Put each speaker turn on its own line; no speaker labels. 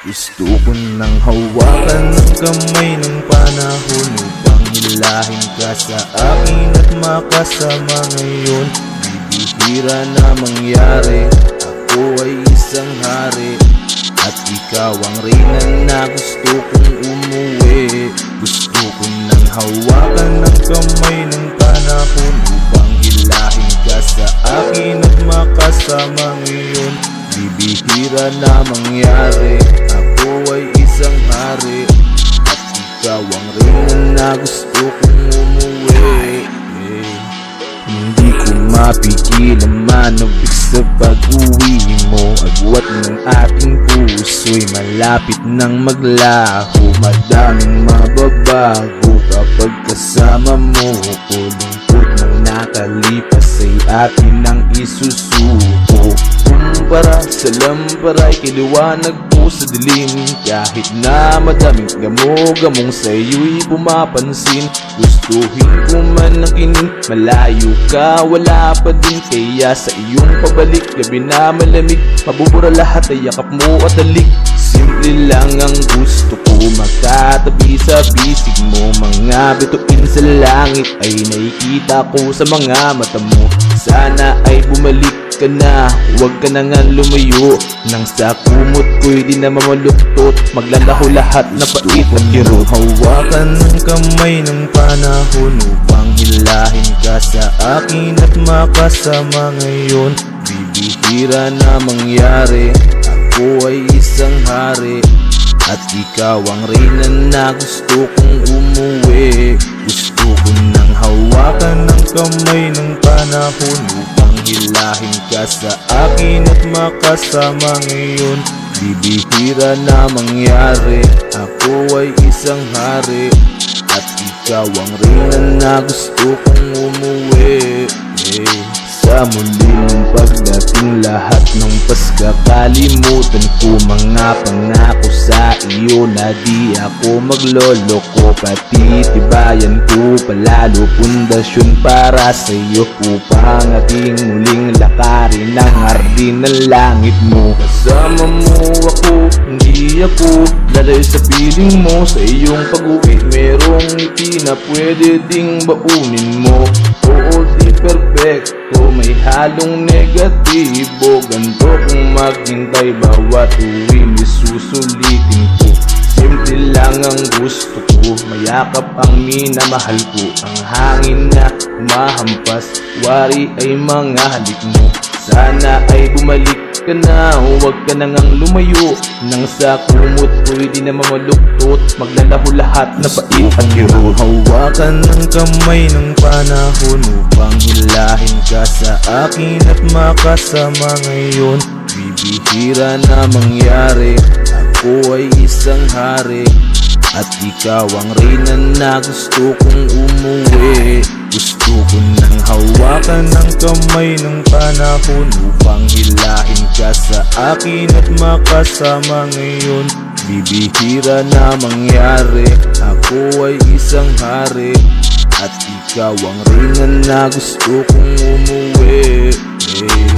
Gusto ko nang hawakan ng kamay ng panahon upang hilahin ka sa akin at makasama ngayon. Bibihira na mangyari, ako ay isang hari at ikaw ang reyna na gusto kong umuwi. Gusto ko nang hawakan ng kamay ng panahon upang hilahin ka sa akin at makasama ngayon. Bibihira na mangyari, ako ay isang hari at ikaw ang reyna na gusto kong umuwi. Hindi ko mapigil ang manubik sa pag-uwi mo. Agwat ng ating puso'y malapit nang maglaho. Madaming mababago kapag kasama mo. Lungkot ng nakalipas ay atin ang isusuko. Kumpara sa lamparay, kiliwanag po sa dilim. Kahit na madaming gamo-gamong sa'yo'y pumapansin. Gustuhin ko man ang kinin, malayo ka, wala pa din. Kaya sa iyong pabalik, gabi na malamig, mabubura lahat ay yakap mo at halik. Simple lang ang gusto ko, makatabi sa bisig mo. Mga bituin sa langit ay nakikita ko sa mga mata mo. Sana ay bumalik ka na, huwag ka na nga lumayo. Nang sa kumot ko'y di na mamaluktot, maglalaho lahat na pait at kirot. Hawakan ng kamay ng panahon upang hilahin ka sa akin at makasama ngayon. Bibihira na mangyari, ako ay isang hari at ikaw ang reyna na gusto kong umuwi. Gusto ko nang hawakan ng kamay ng panahon upang hilahin ka sa akin at makasama ngayon. Bibihira na mangyari, ako ay isang hari at ikaw ang reyna na gusto kong umuwi. Sa muling pagdating lahat ng Paska, kalimutan ko mga pangako sa iyo na di ako magloloko. Pati tibayan ko palalo pundasyon para sa iyo upang ating muling lakarin ang hardin ng langit mo. Kasama mo ako, hindi ako lalayo sa piling mo. Sa iyong pag-uwi merong ngiti na pwede ding baunin mo. Oo, di perfecto, may halong negatibo. Ganto kung maghintay bawat uwi, susulitin ko. Simple lang ang gusto ko, mayakap ang minamahal ko. Ang hangin na mahampas, wari ay mga halik mo. Sana ay bumalik ka na, huwag ka na ngang lumayo. Nang sa kumot ko'y di na mamaluktot, maglalaho lahat na pait at kirot. Hawakan ng kamay ng panahon upang hilahin ka sa akin at makasama ngayon. Bibihira na mangyari, ako ay isang hari at ikaw ang reyna na gusto kong umuwi. Gusto ko nang hawakan ng kamay ng panahon upang hilahin ka sa akin at makasama ngayon. Bibihira na mangyari, ako ay isang hari at ikaw ang reyna na gusto kong umuwi.